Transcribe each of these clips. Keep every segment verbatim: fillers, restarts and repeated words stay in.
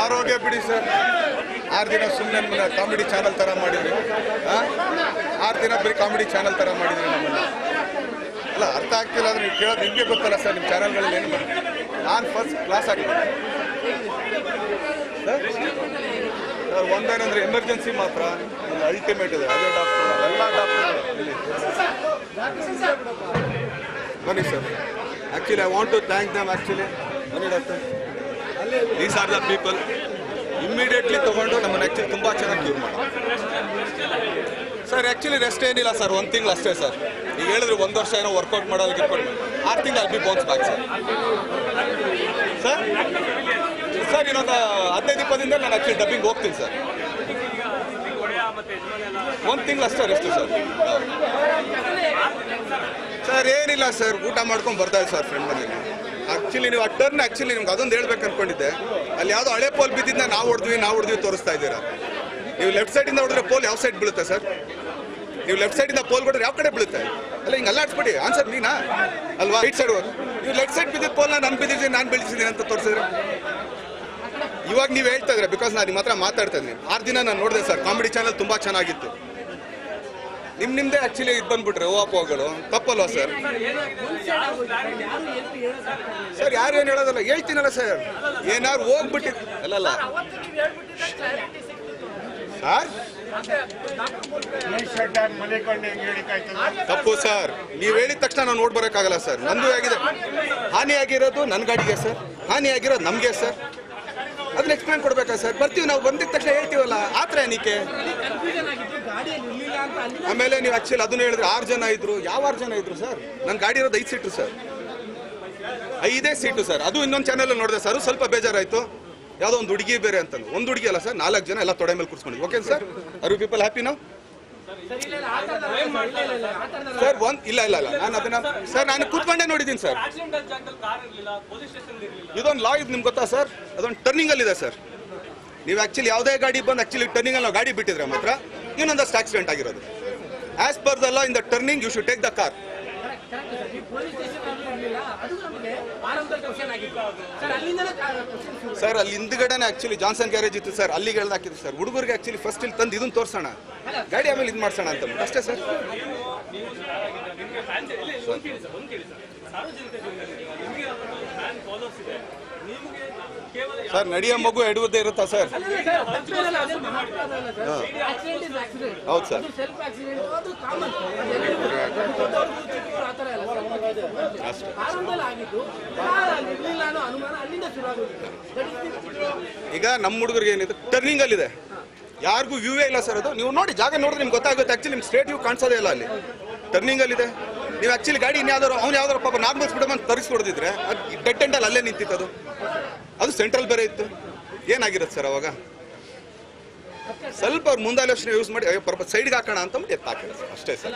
ಆರೋಗ್ಯ ಬಿಡಿ ಸರ್. ಆರು ದಿನ ಸುಮ್ಮನೆ ಕಾಮಿಡಿ ಚಾನಲ್ ಥರ ಮಾಡಿದ್ರಿ. ಆರು ದಿನ ಬರೀ ಕಾಮಿಡಿ ಚಾನಲ್ ಥರ ಮಾಡಿದ್ರಿ ನಮ್ಮನ್ನು. ಅಲ್ಲ ಅರ್ಥ ಆಗ್ತಿಲ್ಲ ಅಂದ್ರೆ ನೀವು ಕೇಳೋದು ನಿಮಗೆ ಗೊತ್ತಲ್ಲ ಸರ್. ನಿಮ್ಮ ಚಾನಲ್ಗಳಲ್ಲಿ ಏನು ಮಾಡಿ ನಾನು ಫಸ್ಟ್ ಕ್ಲಾಸ್ ಆಗಿದ್ದೀನಿ ಸರ್. ಒಂದೇನಂದ್ರೆ ಎಮರ್ಜೆನ್ಸಿ ಮಾತ್ರ ಅಲ್ಟಿಮೇಟ್ ಇದೆ. ಅದೇ ಡಾಕ್ಟರ್ ಎಲ್ಲ ಡಾಕ್ಟರ್ ಬನ್ನಿ sir. Actually I want to thank them. Actually ಬನ್ನಿ doctor. These are the people immediately ತೊಗೊಂಡು ನಮ್ಮನ್ನು ಆ್ಯಕ್ಚುಲಿ ತುಂಬ ಚೆನ್ನಾಗಿ ಕ್ಯೂರ್ ಮಾಡಿ ಸರ್. ಆ್ಯಕ್ಚುಲಿ ರೆಸ್ಟ್ ಏನಿಲ್ಲ ಸರ್, ಒಂದು ತಿಂಗಳು ಅಷ್ಟೇ ಸರ್. ಈಗ ಹೇಳಿದ್ರೆ ಒಂದು ವರ್ಷ ಏನೋ ವರ್ಕೌಟ್ ಮಾಡೋದು ಗಿಟ್ಕೊಂಡು ಆರು ತಿಂಗಳು ಅಲ್ಲಿ be bounce back sir. Sir sir ಇನ್ನೊಂದು ಹದಿನೈದು ಇಪ್ಪತ್ತರಿಂದ ನಾನು ಆ್ಯಕ್ಚುಲಿ ಡಬ್ಬಿಂಗ್ ಹೋಗ್ತೀನಿ ಸರ್. ಒಂದು ತಿಂಗಳು ಅಷ್ಟೇ ರೆಸ್ಟು ಸರ್. ಸರ್ ಏನಿಲ್ಲ ಸರ್, ಊಟ ಮಾಡ್ಕೊಂಡು ಬರ್ತಾ ಇದೆ ಸರ್ ಫ್ರೆಂಡ್ ಮನೇಲಿ. ಆ್ಯಕ್ಚುಲಿ ನೀವು ಆ ಟರ್ನ್ ಆ್ಯಕ್ಚುಲಿ ನಿಮ್ಗೆ ಅದೊಂದು ಹೇಳ್ಬೇಕು ಅನ್ಕೊಂಡಿದ್ದೆ. ಅಲ್ಲಿ ಯಾವುದೋ ಹಳೆ ಪೋಲ್ ಬಿದ್ದಿದ್ದ ನಾವು ಹೊಡೆದ್ವಿ ನಾವು ಹೊಡೆದ್ವಿ ತೋರಿಸ್ತಾ ಇದ್ದೀರಾ. ನೀವು ಲೆಫ್ಟ್ ಸೈಡಿಂದ ಹೊಡೆದ್ರೆ ಪೋಲ್ ಯಾವ ಸೈಡ್ ಬೀಳುತ್ತೆ ಸರ್? ನೀವು ಲೆಫ್ಟ್ ಸೈಡಿಂದ ಪೋಲ್ ಕೊಟ್ಟರೆ ಯಾವ ಕಡೆ ಬೀಳುತ್ತೆ? ಅಲ್ಲ ಹಿಂಗೆ ಅಲ್ಲಾಡ್ಸ್ಬಿಡಿ ಆನ್ಸರ್ ನೀನಾ ಅಲ್ವಾ? ರೈಟ್ ಸೈಡ್ ಹೋಗಿ ನೀವು ಲೆಫ್ಟ್ ಸೈಡ್ ಬಿದ್ದಿದ್ದ ಪೋಲ್ನ ನಾನು ಬಿದ್ದಿದ್ದೀನಿ ನಾನು ಬೀಳಿಸಿದ್ದೀನಿ ಅಂತ ತೋರಿಸಿದ್ರೆ ಇವಾಗ ನೀವು ಹೇಳ್ತಾ ಇದ್ರೆ ಬಿಕಾಸ್ ನಾನು ನಿಮ್ಮ ಹತ್ರ ಮಾತಾಡ್ತಾ ಇದ್ದೀನಿ. ಆರು ದಿನ ನಾನು ನೋಡಿದೆ ಸರ್. ಕಾಮಿಡಿ ಚಾನಲ್ ತುಂಬ ಚೆನ್ನಾಗಿತ್ತು. ನಿಮ್ ನಿಮ್ದೇ ಆಕ್ಚುಲಿ ಇದು ಬಂದ್ಬಿಟ್ರೆ ಓಪೋಗಳು ತಪ್ಪಲ್ವಾ ಸರ್? ಸರ್ ಯಾರು ಏನು ಹೇಳೋದಲ್ಲ ಹೇಳ್ತೀನಲ್ಲ ಸರ್. ಏನಾದ್ರು ಹೋಗ್ಬಿಟ್ಟಿ ಅಲ್ಲಲ್ಲ ಸರ್ ತಪ್ಪು ಸರ್. ನೀವು ಹೇಳಿದ ತಕ್ಷಣ ನಾವು ನೋಡಿ ಬರೋಕ್ಕಾಗಲ್ಲ ಸರ್. ನಂದು ಆಗಿದೆ ಹಾನಿ ಆಗಿರೋದು ನನ್ನ ಗಾಡಿಗೆ ಸರ್, ಹಾನಿ ಆಗಿರೋದು ನಮಗೆ ಸರ್. ಅದನ್ನ ಎಕ್ಸ್ಪ್ಲೇನ್ ಕೊಡ್ಬೇಕಾ ಸರ್? ಬರ್ತೀವಿ ನಾವು, ಬಂದಿದ ತಕ್ಷಣ ಹೇಳ್ತೀವಲ್ಲ ಆ ಥರ ಏನಕ್ಕೆ? ಆಮೇಲೆ ನೀವು ಆಕ್ಚುಲಿ ಅದನ್ನ ಹೇಳಿದ್ರೆ ಆರು ಜನ ಇದ್ರು. ಯಾವ ಆರು ಜನ ಇದ್ರು ಸರ್? ನನ್ನ ಗಾಡಿ ಇರೋದು ಐದು ಸೀಟು ಸರ್, ಐದೇ ಸೀಟು ಸರ್. ಅದು ಇನ್ನೊಂದು ಚಾನಲ್ ನೋಡಿದೆ ಸರ್, ಸ್ವಲ್ಪ ಬೇಜಾರಾಯ್ತು. ಯಾವುದೋ ಒಂದು ಹುಡುಗಿ ಬೇರೆ ಅಂತ. ಒಂದು ಹುಡುಗಿ ಅಲ್ಲ ಸರ್, ನಾಲ್ಕು ಜನ ಎಲ್ಲ ತೊಡೆ ಮೇಲೆ ಕೂರಿಸ್ಕೊಂಡಿದ್ವಿ. Okay sir, are you people happy ನಾವು ಸರ್? ಒಂದ್ ಇಲ್ಲ ಇಲ್ಲ ಇಲ್ಲ ನಾನು ಅದನ್ನ ಸರ್ ನಾನು ಕೂತ್ಕೊಂಡೇ ನೋಡಿದ್ದೀನಿ ಸರ್. ಇದೊಂದು ಲಾ ಇದು ನಿಮ್ಗೆ ಗೊತ್ತಾ ಸರ್? ಅದೊಂದು ಟರ್ನಿಂಗ್ ಅಲ್ಲಿ ಇದೆ ಸರ್. ನೀವು ಆಕ್ಚುಲಿ ಯಾವುದೇ ಗಾಡಿ ಬಂದು ಆಕ್ಚುಲಿ ಟರ್ನಿಂಗ್ ಅಲ್ಲಿ ನಾವು ಗಾಡಿ ಬಿಟ್ಟಿದ್ರೆ ಮಾತ್ರ ಇನ್ನೊಂದಷ್ಟು ಆಕ್ಸಿಡೆಂಟ್ ಆಗಿರೋದು. As per the law in the turning you should take the car. Sir ಅಲ್ಲಿ ಹಿಂದ್ಗಡೆನೆ ಆಕ್ಚುಲಿ ಜಾನ್ಸನ್ ಗ್ಯಾರೇಜ್ ಇತ್ತು ಸರ್, ಅಲ್ಲಿಗೆ ಹೇಳ್ದು ಹಾಕಿದ್ರು ಸರ್. ಹುಡುಗರಿಗೆ ಆಕ್ಚುಲಿ ಫಸ್ಟ್ ಇಲ್ಲಿ ತಂದು ಇದನ್ನ ತೋರಿಸೋಣ, ಗಾಡಿ ಆಮೇಲೆ ಇದು ಮಾಡ್ಸೋಣ ಅಂತ ಅಷ್ಟೇ ಸರ್. ಸರ್ ನಡೆಯೋ ಮಗು ಎಡುವುದೇ ಇರುತ್ತಾ ಸರ್? ಹೌದು ಸರ್. ಈಗ ನಮ್ಮ ಹುಡುಗರಿಗೆ ಏನಿದೆ ಟರ್ನಿಂಗ್ ಅಲ್ಲಿ ಇದೆ, ಯಾರಿಗೂ ವ್ಯೂವೇ ಇಲ್ಲ ಸರ್. ಅದು ನೀವು ನೋಡಿ ಜಾಗ ನೋಡಿದ್ರೆ ನಿಮ್ಗೆ ಗೊತ್ತಾಗುತ್ತೆ. ಆಕ್ಚುಲಿ ನಿಮ್ಗೆ ಸ್ಟ್ರೇಟ್ ವ್ಯೂ ಕಾಣಿಸೋದೇ ಇಲ್ಲ ಅಲ್ಲಿ, ಟರ್ನಿಂಗ್ ಅಲ್ಲಿ ಇದೆ. ನೀವು ಆಕ್ಚುಲಿ ಗಾಡಿ ಇನ್ಯಾವ್ದಾರು ಅವ್ನು ಯಾವ್ದಾರು ಪಾಪ ನಾರ್ಮಲ್ ಸ್ಪೀಡ್ ಬಂದು ತರಿಸ್ಕೊಡ್ದಿದ್ರೆ ಅದು ಡೆಡ್ ಎಂಡಲ್ಲಿ ಅಲ್ಲೇ ನಿಂತಿತ್ತು. ಅದು ಅದು ಸೆಂಟ್ರಲ್ ಬೇರೆ ಇತ್ತು. ಏನಾಗಿರುತ್ತೆ ಸರ್ ಅವಾಗ? ಸ್ವಲ್ಪ ಅವ್ರು ಮುಂದಾಲೋಚನೆ ಯೂಸ್ ಮಾಡಿ ಅಯ್ಯೋ ಪರ್ಪ ಸೈಡ್ಗೆ ಹಾಕೋಣ ಅಂತ ಎತ್ತು ಹಾಕಿದ್ರು ಅಷ್ಟೇ ಸರ್.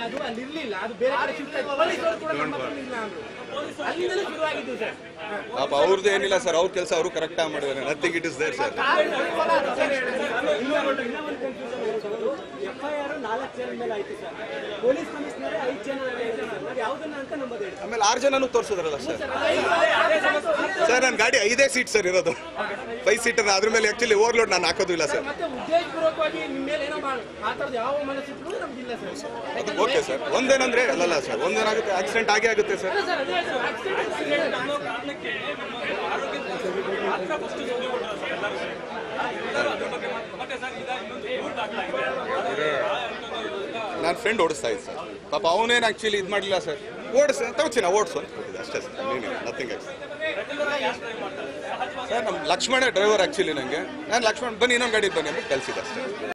ಪಾಪ ಅವ್ರದ್ದು ಏನಿಲ್ಲ ಸರ್, ಅವ್ರ ಕೆಲಸ ಅವರು ಕರೆಕ್ಟಾಗಿ ಮಾಡಿದ್ದಾರೆ. Nothing it is there sir. ಆಮೇಲೆ ಆರು ಜನನು ತೋರಿಸಿದ್ರಲ್ಲ ಸರ್. ಸರ್ ನನ್ನ ಗಾಡಿ ಐದೇ ಸೀಟ್ ಸರ್ ಇರೋದು, ಫೈವ್ ಸೀಟರ್. ಅದ್ರ ಮೇಲೆ ಆಕ್ಚುಲಿ ಓವರ್ಲೋಡ್ ನಾನು ಹಾಕೋದು ಇಲ್ಲ ಸರ್. ಅದು ಓಕೆ ಸರ್. ಒಂದೇನಂದ್ರೆ ಅಲ್ಲಲ್ಲ ಸರ್, ಒಂದೇನಾಗುತ್ತೆ ಆಕ್ಸಿಡೆಂಟ್ ಆಗೇ ಆಗುತ್ತೆ ಸರ್. ನನ್ನ ಫ್ರೆಂಡ್ ಓಡಿಸ್ತಾ ಇದ್ದ ಸರ್. ಪಾಪ ಅವನೇನು ಆಕ್ಚುಲಿ ಇದು ಮಾಡಲಿಲ್ಲ ಸರ್. ಓಡಿಸ ತಗೋಚಿನ ಓಡಿಸು ಅಂತ ಕೊಟ್ಟಿದ್ದೆ ಅಷ್ಟೇ ಸರ್. ನೀನು ನಥಿಂಗ್ ಆಯ್ತು ಸರ್. ನಮ್ಮ ಲಕ್ಷ್ಮಣ ಡ್ರೈವರ್ ಆಕ್ಚುಲಿ ನನಗೆ ನಾನು ಲಕ್ಷ್ಮಣ್ ಬನ್ನಿ ಇನ್ನೊಂದು ಗಾಡಿ ಬನ್ನಿ ಅಂತ ಕಳಿಸಿದ್ದೆ ಅಷ್ಟೇ.